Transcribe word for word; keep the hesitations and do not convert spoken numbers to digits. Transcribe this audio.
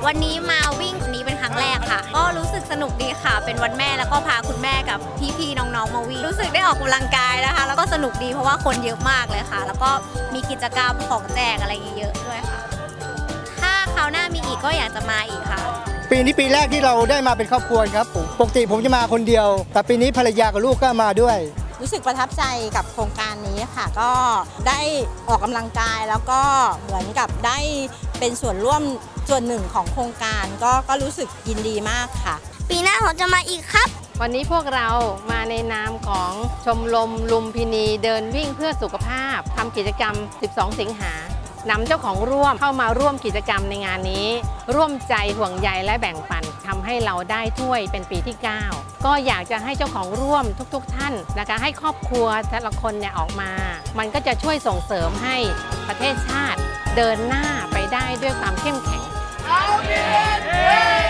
วันนี้มาวิ่งนี้เป็นครั้งแรกค่ะก็รู้สึกสนุกดีค่ะเป็นวันแม่แล้วก็พาคุณแม่กับพี่ๆน้องๆมาวิ่งรู้สึกได้ออกกำลังกายนะคะแล้วก็สนุกดีเพราะว่าคนเยอะมากเลยค่ะแล้วก็มีกิจกรรมของแจกอะไรเยอะด้วยค่ะถ้าคราวหน้ามีอีกก็อยากจะมาอีกค่ะปีนี้ปีแรกที่เราได้มาเป็นครอบครัวครับปกติผมจะมาคนเดียวแต่ปีนี้ภรรยากับลูกก็มาด้วยรู้สึกประทับใจกับโครงการนี้ค่ะก็ได้ออกกำลังกายแล้วก็เหมือนกับได้เป็นส่วนร่วมส่วนหนึ่งของโครงการก็ก็รู้สึกยินดีมากค่ะปีหน้าผมจะมาอีกครับวันนี้พวกเรามาในนามของชมรมลุมพินีเดินวิ่งเพื่อสุขภาพทำกิจกรรมสิบสองสิงหานำเจ้าของร่วมเข้ามาร่วมกิจกรรมในงานนี้ร่วมใจห่วงใยและแบ่งปันทำให้เราได้ถ้วยเป็นปีที่เก้าก็อยากจะให้เจ้าของร่วมทุกๆ ท่านนะคะให้ครอบครัวแต่ละคนเนี่ยออกมามันก็จะช่วยส่งเสริมให้ประเทศชาติเดินหน้าไปได้ด้วยความเข้มแข็ง